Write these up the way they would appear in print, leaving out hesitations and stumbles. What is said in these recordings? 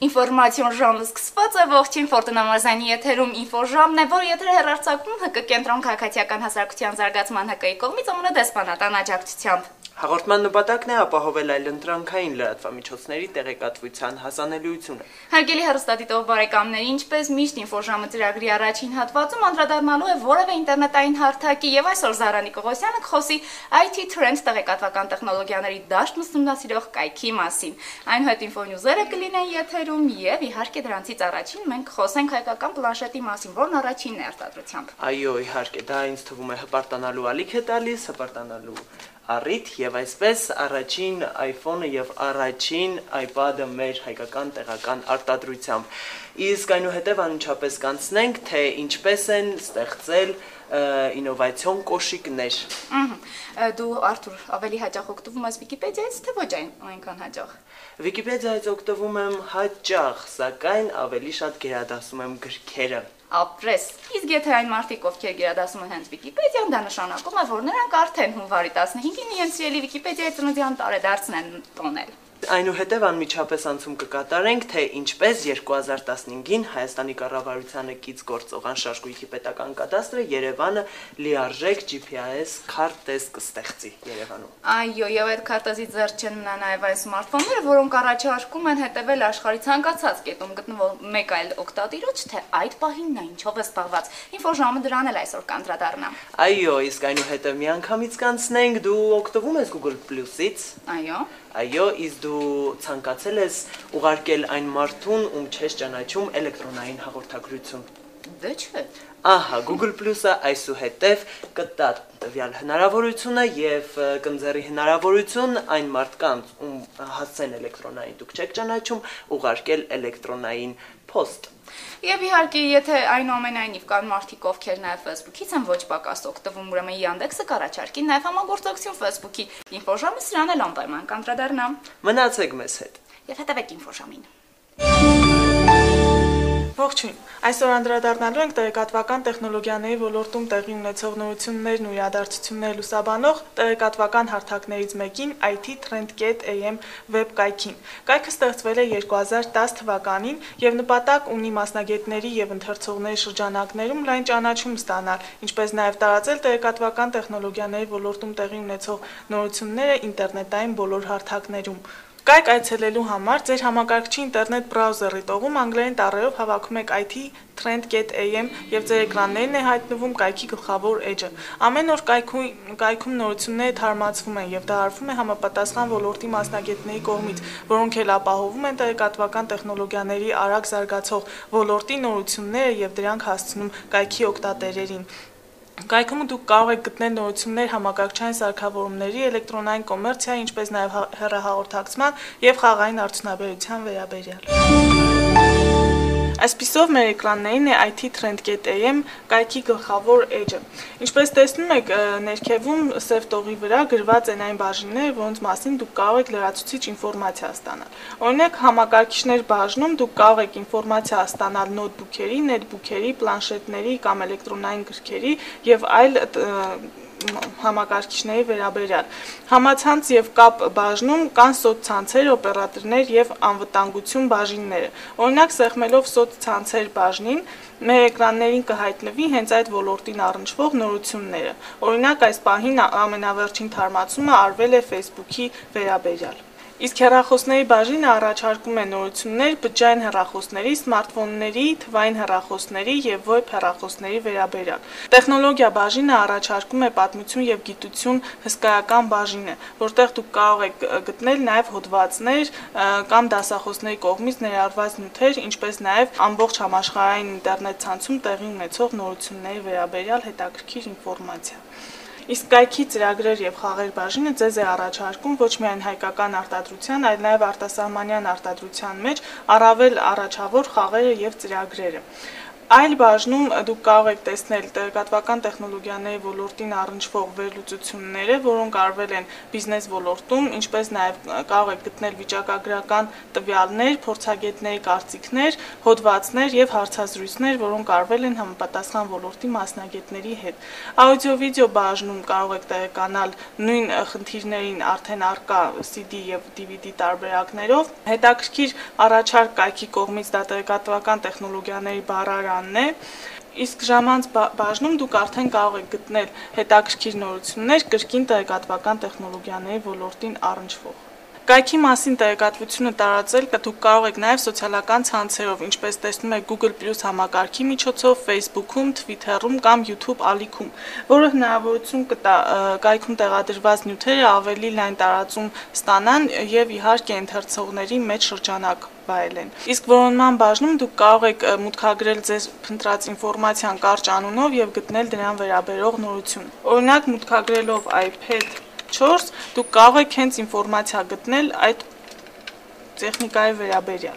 Ինֆորմացիոն ժամը սկսված է ողջին Ֆորտունամազանի եթերում ինֆոժամն է, որ եթերը հեռարձակվում ՀԿ կենտրոն քաղաքացիական հասարակության զարգացման ՀԿ-ի կողմից ԱՄՆ դեսպանատան աջակցությամբ։ Հաղորդման նպատակն է ապահովել այլընտրանքային լրատվամիջոցների տեղեկատվության հասանելիությունը։ Հարգելի հեռուստադիտող բարեկամներ, ինչպես միշտ ինֆոժամը ծրագրի առաջին հատվածում անդրադառնալու է որևէ ինտերնետային հարթակի եւ այսօր Զարանի Կողոսյանը կխոսի IT Trends տեղեկատվական տեխնոլոգիաների դաշտն ուսումնասիրող կայքի մասին։ Այնուհետ ինֆոնյուզերը կլինեն եթերում եւ իհարկե դրանցից առաջին մենք կխոսենք հայկական պլանշետի մասին, որն առաջինն է արտադրությամբ։ Այո, իհարկե, դա ինձ թվում է հպարտանալու ալիք է տալիս, հպարտանալու առիթ եւ այսպես առաջին iPhone-ը եւ առաջին iPad-ը մեր հայկական տեղական արտադրությամբ։ Իսկ այնուհետև անմիջապես կանցնենք, թե ինչպես են ստեղծել ինովացիոն կոշիկներ։ Դու Արթուր ավելի հաճախ օգտվում ես Վիկիպեդիայից, թե ոչ այնքան հաճախ։ Վիկիպեդիայից օգտվում եմ հաճախ, սակայն ավելի շատ գերադասում եմ գրքերը։ Ապրես, իսկ եթե այն մարդիկ, ովքեր գերադասում են հենց Վիկիպեդիան, դա նշանակում է, որ նրանք արդեն հունվարի 15-ին իրենց սիրելի Վիկիպեդիայի ծննդյան տարեդարձն են տոնել։ Այնուհետև անմիջապես անցում կկատարենք, թե ինչպես 2015-ին Հայաստանի կառավարությանը կից գործող անշարժ Վիկիպեդիական կադաստրը Երևանը լիարժեք GPS քարտեզ կստեղծի Երևանում։ Այո, եւ այդ քարտեզից զերծ չեն մնա նաեւ այն սմարթֆոնները, որոնք առաջարկում են հետևել աշխարհի ցանկացած կետում գտնվող մեկ այլ օգտատիրոջ, թե այդ պահին նա ինչով է զբաղված։ Ինֆոժամը դրան էլ այսօր կանդրադառնա։ Այո, իսկ այնուհետև միանգամից կանցնենք, դու օգտվում ես Google Plus-ից։ Այո, իսկ դու ցանկացել ես ուղարկել այն մարդուն, ում չես ճանաչում էլեկտրոնային հաղորդագրություն։ Դե չէ։ Ահա, Google Plus-ը այսուհետև կտա տվյալ հնարավորությունը եւ կընձեռի հնարավորություն այն մարդկանց, ում հասցեն էլեկտրոնային դուք չեք ճանաչում, ուղարկել էլեկտրոնային post։ Եվ իհարկե, եթե այնուամենայնիվ կան մարդիկ, ովքեր նաև Facebook-ից են ոչ պակաս օգտվում, ուրեմն Yandex-ը կառաջարկի նաև համագործակցություն Facebook-ի։ Ինֆոժամը սրան էլ անպայման կանդրադառնա։ Մնացեք մեզ հետ։ Եվ հետևեք ինֆոժամին։ Ողջույն։ Այսօր անդրադառնալու ենք տեղեկատվական տեխնոլոգիաների ոլորտում տեղի ունեցող նորություններն ու իրադարձությունները լուսաբանող տեղեկատվական հարթակներից մեկին IT Trend.am վեբ կայքին։ Կայքը ստեղծվել է 2010 թվականին եւ նպատակ ունի մասնագետների եւ ընթերցողների շրջանակներում լայն ճանաչում ստանալ, ինչպես նաեւ տարածել տեղեկատվական տեխնոլոգիաների ոլորտում տեղի ունեցող նորությունները ինտերնետային բոլոր հարթակներում։ Կայք այցելելու համար ձեր համակարգչի ինտերնետ բրաուզերի տողում անգլերեն տառերով հավաքում եք IT Trend.am եւ ձեր էկրաններին է հայտնվում կայքի գլխավոր էջը։ Ամեն օր կայքում նորությունները թարմացվում են եւ դա արվում է համապատասխան ոլորտի մասնագետների կողմից, որոնք էլ ապահովում են տեղեկատվական տեխնոլոգիաների արագ զարգացող ոլորտի նորությունները եւ դրանք հասցնում կայքի օգտատերերին։ Կայքում դուք կարող եք գտնել նորություններ համակարգչային սարքավորումների, էլեկտրոնային կոմերցիայի, ինչպես նաև հեռահաղորդակցման եւ խաղային արդյունաբերության վերաբերյալ։ Այսպիսով մեր էկրաններին է IT Trend.am կայքի գլխավոր էջը։ Ինչպես տեսնում եք, ներքևում սև տողի վրա գրված են այն բաժինները, որոնց մասին դուք կարող եք լրացուցիչ ինֆորմացիա ստանալ։ Օրինակ, համակարգիչներ բաժնում դուք կարող եք ինֆորմացիա ստանալ նոթբուքերի, նետբուքերի, պլանշետների կամ էլեկտրոնային գրքերի եւ այլ համակարգիչների վերաբերյալ։ Համացանց եւ կապ բաժնում կան սոցցանցեր, օպերատորներ եւ անվտանգություն բաժինները։ Օրինակ, սեղմելով սոցցանցեր բաժնին, մեր էկրաններին կհայտնվի հենց այդ ոլորտին առնչվող նորությունները։ Օրինակ, այս պահին ամենավերջին թարմացումը արվել է Facebook-ի վերաբերյալ։ Իսկ հեռախոսների բաժինը առաջարկում է նորություններ բջջային հեռախոսների, սմարթֆոնների, թվային հեռախոսների եւ վեբ հեռախոսների վերաբերյալ։ Տեխնոլոգիա բաժինը առաջարկում է պատմություն եւ գիտություն հսկայական բաժինը, որտեղ դուք կարող եք գտնել նաեւ հոդվածներ կամ դասախոսների կողմից ներառված նյութեր, ինչպես նաեւ ամբողջ համաշխարհային ինտերնետ ցանցում տեղի ունեցող նորությունների վերաբերյալ հետաքրքիր ինֆորմացիա։ Իսկ կայքի ծրագրեր եւ խաղեր բաժինը ձեզ է առաջարկում ոչ միայն հայկական արտադրության, այլ նաեւ արտասահմանյան արտադրության մեջ առավել առաջավոր խաղերը եւ ծրագրերը։ Այլ բաժնում դուք կարող եք տեսնել տեղեկատվական տեխնոլոգիաների ոլորտին առնչվող վերլուծությունները, որոնք արվել են բիզնես ոլորտում, ինչպես նաև կարող եք գտնել վիճակագրական տվյալներ, փորձագետների կարծիքներ, հոդվածներ եւ հարցազրույցներ, որոնք արվել են համապատասխան ոլորտի մասնագետների հետ։ Աուդիո-վիդեո բաժնում կարող եք տեղեկանալ նույն խնդիրներին արդեն առկա CD եւ DVD տարբերակներով։ Հետաքրքիր առաջարկ կայքի կողմից դա տեղեկատվական տեխնոլոգիաների բառարան է, իսկ ժամանց բաժնում դուք արդեն կարող եք գտնել հետաքրքիր նորություններ կրկին տեղեկատվական տեխնոլոգիաների ոլորտին առնչվող։ Կայքի մասին տեղեկատվությունը տարածել դուք կարող եք նաև սոցիալական ցանցերով, ինչպես տեսնում եք Google+ համակարգի միջոցով, Facebook-ում, Twitter-ում կամ YouTube ալիքում, որը հնարավորություն կտա կայքում տեղադրված նյութերը ավելի լայն տարածում ստանան եւ իհարկե ընթերցողների մեջ շրջանակ վայելեն։ Իսկ որոնման բաժնում դուք կարող եք մուտքագրել ձեր փնտրած ինֆորմացիան կարճ անունով եւ գտնել դրան վերաբերող նորություն։ Օրինակ մուտքագրելով iPad 4 դուք կարող եք հենց ինֆորմացիա գտնել այդ տեխնիկայի վերաբերյալ։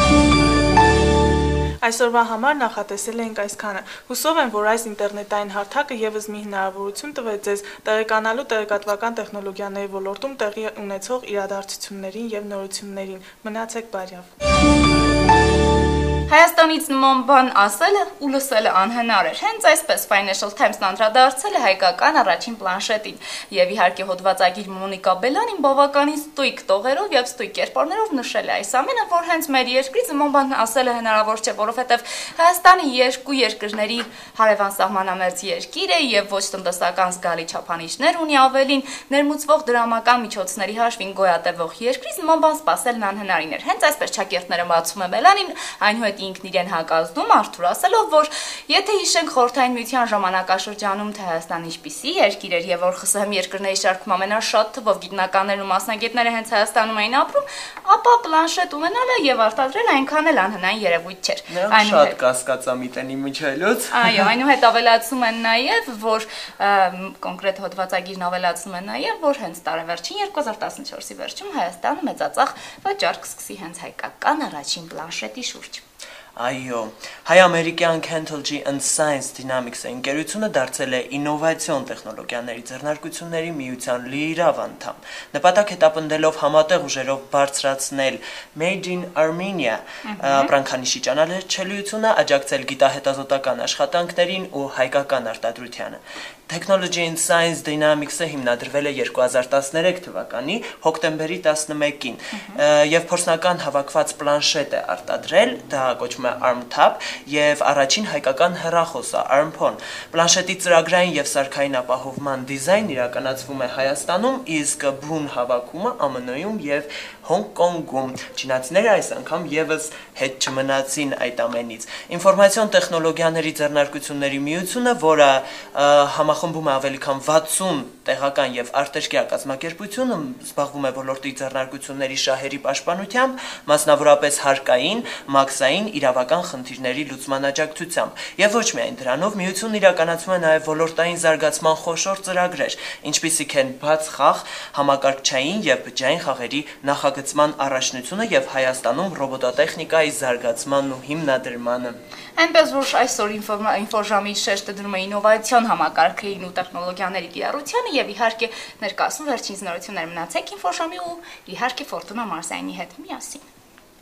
Այսօրվա համար նախատեսել ենք այսքանը։ Հուսով եմ, որ այս ինտերնետային հարթակը եւս մի հնարավորություն տվեց ձեզ տեղեկանալու տեղեկատվական տեխնոլոգիաների ոլորտում տեղի ունեցող իրադարձություններին եւ նորություններին։ Մնացեք բարյավ։ Հայաստանից նման բան ասելը ու լսելը անհնար էր։ Հենց այսպես Financial Times-ն անդրադարձել է հայկական առաջին պլանշետին։ Եվ իհարկե հոդվածագիր Մոնիկա Բելանին բավականին ստույգ տողերով եւ ստույգ կերպարներով նշել է այս ամենը, որ հենց մեր երկրից նման բան ասելը հնարավոր չէ, որովհետեւ Հայաստանը երկու երկրների հարևան սահմանամերձ երկիր է եւ ոչ տնտեսական զգալի չափանիշներ ունի, ավելին ներմուծվող դրամական միջոցների հաշվին գոյատևող երկրից նման բան սպասելն անհնարին էր։ Հենց այսպես ճակերտները բացում է Բելանին, այնուհետ ինքն իրեն հակազդում Արթուր ասելով, որ եթե հիշենք Խորհրդային Միության ժամանակաշրջանում թե Հայաստան ինչպիսի երկիր էր եւ որ ԽՍՀՄ երկրների շարքում ամենաշատ թվով գիտնականներն ու մասնագետները հենց Հայաստանում էին ապրում, ապա պլանշետ ունենալը եւ արտադրել այնքան էլ անհնարին երևույթ չէր։ Այնուհետ շատ կասկածամիտ են իմիջելուց։ Այո, այնուհետ ավելացում են նաեւ, որ կոնկրետ հոդվածագիրն ավելացնում է նաեւ, որ հենց տարեվերջին 2014-ի վերջում Հայաստանը մեծածախ վաճառք սկսի հենց հայկական առաջին պլանշետի շուրջ։ Այո, հայ-ամերիկյան Cantelgy and Science Dynamics ընկերությունը դարձել է ինովացիոն տեխնոլոգիաների ձեռնարկությունների միության լիիրավ անդամ։ Նպատակ հետապնդելով համատեղ ուժերով բարձրացնել Made in Armenia ապրանքանիշի ճանաչելիությունը, աջակցել գիտահետազոտական աշխատանքներին ու հայկական արտադրությանը։ Technology and Science Dynamics-ը հիմնադրվել է 2013 թվականի հոկտեմբերի 11-ին եւ փորձնական հավաքված պլանշետ է արտադրել, դա կոչվում է ARMTAB եւ առաջին հայկական հեռախոսը ARMPhone։ Պլանշետի ծրագրային եւ սարքային ապահովման դիզայնն իրականացվում է Հայաստանում, իսկ բուն հավաքումը ԱՄՆ-ում եւ Հոնկոնգում։ Չինացիները այս անգամ եւս հետ չմնացին այդ ամենից։ Ինֆորմացիոն տեխնոլոգիաների ձեռնարկությունների միությունը, որը համախմբում է ավելի քան 60 տեղական եւ արտերկրյա կազմակերպություն, զբաղվում է ոլորտի ձեռնարկությունների շահերի պաշտպանությամբ, մասնավորապես հարկային, մաքսային, իրավական խնդիրների լուծման աջակցությամբ։ Եվ ոչ միայն դրանով, միությունն իրականացում է նաեւ ոլորտային զարգացման խոշոր ծրագրեր, ինչպիսիք են բաց խաղ, համակարգչային եւ բջջային խաղերի նախագծման առաջնությունը եւ Հայաստանում ռոբոտոտեխնիկայի զարգացմանն ու հիմնադրմանը։ Այնպես որ այսօր ինֆոժամի շեշտը դնում է ինովացիոն համակարգերին ու տեխնոլոգիաների կիրառությանը եւ իհարկե ներկայացում վերջին նորություններ մնացեք ինֆոժամի ու իհարկե Ֆորտունա Մարսայինի հետ միասին։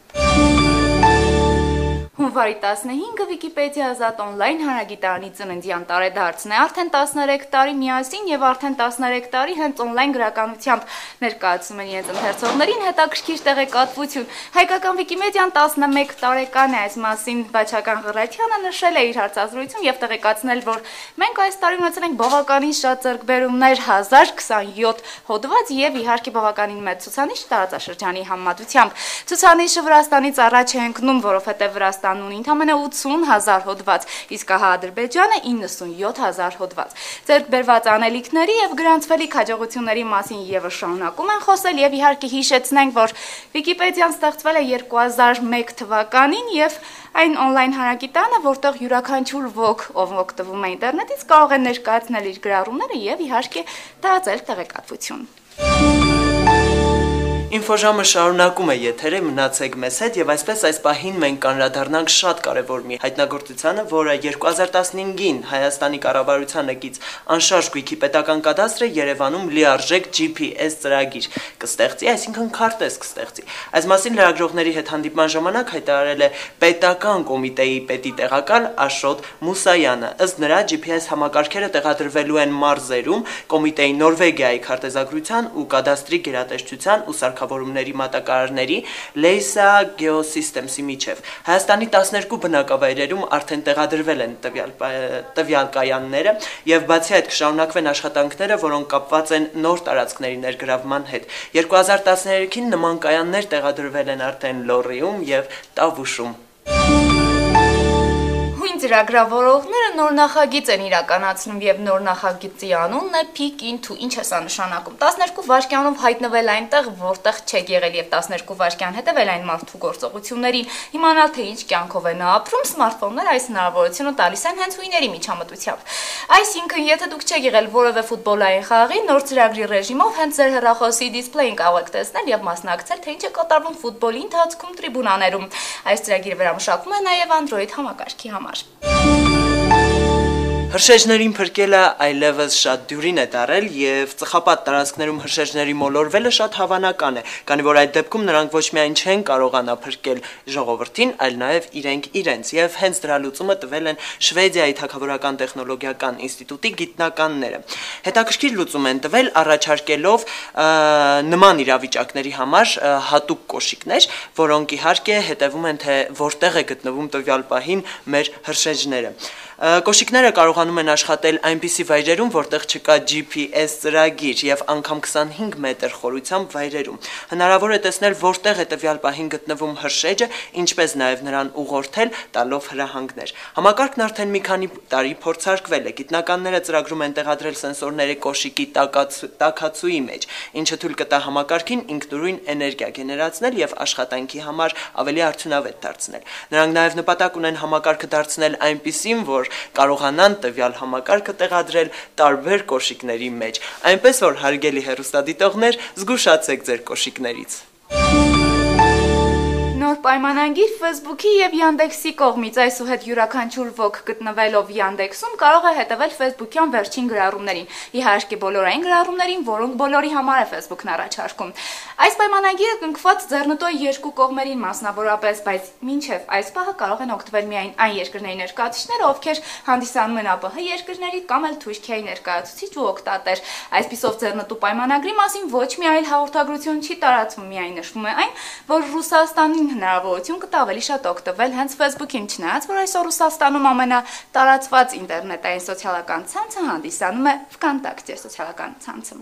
Հունվարի 15-ը Վիկիպեդիա ազատ օնլայն հանրագիտարանի ծննդյան տարեդարձն է, արդեն 13 տարի միասին եւ արդեն 13 տարի հենց օնլայն գրականությամբ ներկայացում են իրենց ընթերցողներին հետաքրքիր տեղեկատվություն։ Հայկական Վիկիմեդիան 11 տարեկան է, այս մասին Վաչական Ղռայթյանը նշել է իր հարցազրույցում եւ տեղեկացնել, որ մենք այս տարի ունեցել ենք բավականին շատ ձեռքբերումներ, 1027 հոդված եւ իհարկե բավականին մեծ ցուցանիշ տարածաշրջանի համեմատությամբ։ Ցուցանիշը Վրաստանից առաջ է ընկնում, որովհետեւ Վրաստանն ունի ընդամենը 80,000 հոդված, իսկ Ադրբեջանը 97,000 հոդված։ Ձեռքբերված անելիքների եւ գրանցվելիք հաջողությունների մասին եւս շարունակում են խոսել եւ իհարկե հիշեցնենք, որ Վիկիպեդիան ստեղծվել է 2001 թվականին եւ այն օնլայն հանրագիտարանը, որտեղ յուրաքանչյուր ոք, ով օգտվում է ինտերնետից, կարող է ներկայացնել իր գրառումները եւ իհարկե տարածել տեղեկատվություն։ Ինֆոժամը շարունակում է եթերը, մնացեք մեզ հետ եւ այսպես այս պահին մենք կանրադառնանք շատ կարեւոր մի հայտնագործությանը, որը 2015-ին Հայաստանի կառավարությանը կից անշարժ գույքի պետական կադաստրը Երևանում լիարժեք GPS ծրագիր կստեղծի, այսինքն քարտեզ կստեղծի։ Այս մասին լրագրողների հետ հանդիպման ժամանակ հայտարարել է պետական կոմիտեի պետի տեղակալ Աշոտ Մուսայանը։ Ըստ նրա GPS համակարգերը տեղադրվելու են մարզերում կոմիտեի Նորվեգիայի քարտեզագրության ու կադաստրի գերատեսչության ու սարքավորումների մատակարարների Leisa Geosystems-ի միջև։ Հայաստանի 12 բնակավայրերում արդեն տեղադրվել են տվյալ կայանները եւ բացի այդ կշարունակվեն աշխատանքները, որոնք կապված են նոր տարածքների ներգրավման հետ։ 2013-ին նման կայաններ տեղադրվել են արդեն Լոռիում եւ Տավուշում։ Ծրագրավորողները նոր նախագիծ են իրականացնում եւ նոր նախագծի անունն է Peek Into, ինչ է սա նշանակում։ 12 վայրկյանով հայտնվել այնտեղ, որտեղ չեք եղել եւ 12 վայրկյան հետեւել այն մարդու գործողություններին, իմանալ թե ինչ կյանքով է նա ապրում, սմարթֆոնները այս հնարավորությունը տալիս են հենց հույների միջամտությամբ։ Այսինքն, եթե դուք չեք եղել որևէ ֆուտբոլային խաղի, նոր ծրագրի ռեժիմով հենց ձեր հեռախոսի դիսպլեյին կարող եք տեսնել եւ մասնակցել, թե ինչ է կատարվում ֆուտբոլի ընթացքում տրիբունաներում։ Այս ծրագիրը վերամշակվում է նաեւ Android համակարգի համար։ Հրշեջներին փրկելը այլևս շատ դյուրին է դարել եւ ծխապատ տարածքներում հրշեջների մոլորվելը շատ հավանական է, քանի որ այդ դեպքում նրանք ոչ միայն չեն կարողանա փրկել ժողովրդին, այլ նաեւ իրենք իրենց եւ հենց դրա լուծումը տվել են Շվեդիայի թագավորական տեխնոլոգիական ինստիտուտի գիտնականները։ Հետաքրքիր լուծում են տվել առաջարկելով նման իրավիճակների համար հատուկ կոշիկներ, որոնք իհարկե հետևում են թե որտեղ է գտնվում տվյալ պահին մեր հրշեջները։ Կոշիկները կարողանում են աշխատել այնպիսի վայրերում, որտեղ չկա GPS ծրագիր եւ անգամ 25 մետր խորությամբ վայրերում։ Հնարավոր է տեսնել, որտեղ է տվյալ պահին գտնվում հրշեջը, ինչպես նաեւ նրան ուղղորդել, տալով հրահանգներ։ Համակարգն արդեն մի քանի տարի փորձարկվել է։ Գիտնականները ծրագրում են տեղադրել սենսորները կոշիկի տաքացուի մեջ, ինչը թույլ կտա համակարգին ինքնուրույն էներգիա գեներացնել եւ աշխատանքի համար ավելի արդյունավետ դարձնել։ Նրանք նաեւ նպատակ ունեն համակարգը դարձնել այնպիսին, որ կարողանան տվյալ համակարգը տեղադրել տարբեր կոշիկների մեջ, այնպես որ հարգելի հեռուստադիտողներ, զգուշացեք ձեր կոշիկներից։ Նոր պայմանագիր Facebook-ի եւ Yandex-ի կողմից այսուհետ յուրաքանչյուր ոք գտնվելով Yandex-ում կարող է հետևել Facebook-յան վերջին գրառումներին, իհարկե բոլորային գրառումներին, որոնք բոլորի համար է Facebook-ն առաջարկում։ Այս պայմանագիրը կնքված ձեռնտոյ երկու կողմերին մասնավորապես, բայց մինչև այս պահը կարող են օգտվել միայն այն երկրների ներկայացուցիչները, ովքեր հանդիսանում են ԱՊՀ երկրների կամ էլ Թուրքիայի ներկայացուցիչ ու օգտատեր։ Այսպիսով ձեռնտու պայմանագրի մասին ոչ մի այլ հաղորդագրություն չի տարածվում, միայն նշվում է այն, որ Ռուսաստանին հնարավորություն կտա ավելի շատ օգտվել հենց Facebook-ին, չնայած որ այսօր Ռուսաստանում ամենատարածված ինտերնետային սոցիալական ցանցը հանդիսանում է VKontakte սոցիալական ցանցը։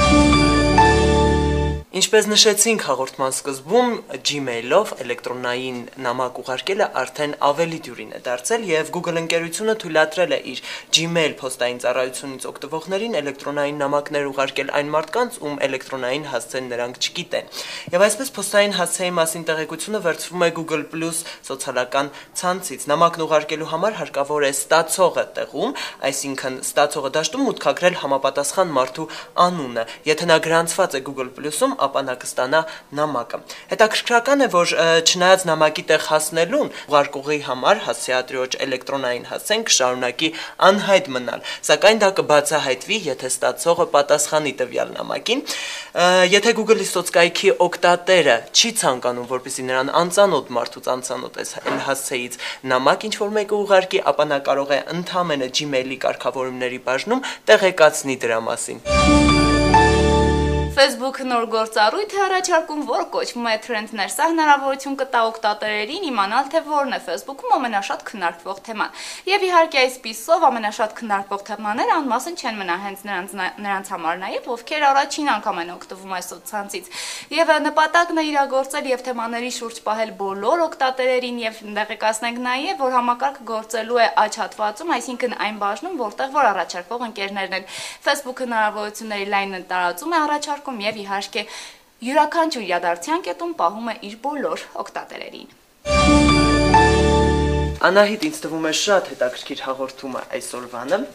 Ինչպես նշեցինք հաղորդման սկզբում, Gmail-ով էլեկտրոնային նամակ ուղարկելը արդեն ավելի դյուրին է դարձել եւ Google ընկերությունը թույլատրել է իր Gmail փոստային ծառայությունից օգտվողներին էլեկտրոնային նամակներ ուղարկել այն մարդկանց, ում էլեկտրոնային հասցեն նրանք չգիտեն։ Եվ այսպես փոստային հասցեի մասին տեղեկությունը վերցվում է Google+ սոցիալական ցանցից։ Նամակն ուղարկելու համար հարկավոր է ստացողը տեղում, այսինքն ստացողը դաշտում մուտքագրել համապատասխան մարդու անունը։ Եթե նա գրանցված է Google+-ում, ապա նա կստանա նամակը։ Հետաքրքրական է, որ չնայած նամակի տեղ հասնելուն ուղարկողի համար հասցեատրիոջ էլեկտրոնային հասցեն կշարունակի անհայտ մնալ, սակայն դա կբացահայտվի, եթե ստացողը պատասխանի տվյալ նամակին։ Եթե Google-ի սոցկայքի օգտատերը չի ցանկանում, որպեսզի նրան անծանոթ մարդուց անծանոթ հասցեից նամակ ինչ-որ մեկը ուղարկի, ապա նա կարող է ընդհանրապես Gmail-ի կարգավորումների բաժնում տեղեկացնի դրա մասին։ Facebook-ը նոր գործառույթ է առաջարկում, որը կոչվում է Trend-ներ։ Սա հնարավորություն կտա օգտատերերին իմանալ, թե որն է Facebook-ում ամենաշատ քննարկվող թեման։ Եվ իհարկե այսպիսով ամենաշատ քննարկվող թեմաները անմասն չեն մնա հենց նրանց համար նաև, ովքեր առաջին անգամ են օգտվում այս սոցցանցից։ Եվ նպատակն է իրագործել եւ թեմաների շուրջ պահել բոլոր օգտատերերին եւ տեղեկացնենք նաեւ, որ համակարգը գործելու է աջ հատվածում, այսինքն այն բաժնում, որտեղ որ առաջարկվող ընկերներն են։ Facebook-ը հնարավորությունների լայն տարածում է առաջարկում եւ իհարկե յուրաքանչյուր իրադարձության կետում պահում է իր բոլոր օգտատերերին։ Անահիտ, ինձ թվում է շատ հետաքրքիր հաղորդումը այսօրվանը։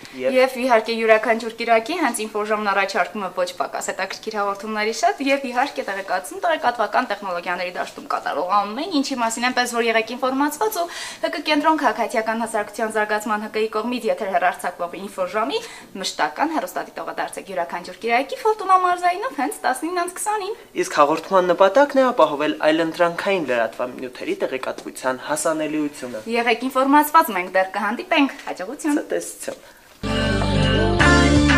Եվ իհարկե յուրաքանչյուր կիրակի հենց ինֆոժամն առաջարկում է ոչ պակաս հետաքրքիր հաղորդումների շատ եւ իհարկե տեղեկացում տեղեկատվական տեխնոլոգիաների դաշտում կատարող ամեն ինչի մասին այնպես որ եղեք ինֆորմացված ու ՀԿ կենտրոն քաղաքացիական հասարակության զարգացման ՀԿ-ի կողմից եթեր հեռարձակվող ինֆոժամի մշտական հեռուստադիտողը դարձեք յուրաքանչյուր կիրակի Ֆորտունա մարզայինով հենց 19:20-ին։ Իսկ հաղորդման նպատակն է ապահովել այլընտրանքային լրատվամիջոցների տեղեկատվության հասանելիությունը։ Եղեք ինֆորմացված, մենք դեռ կհանդիպենք։ Հաջողություն։ Ցտեսություն։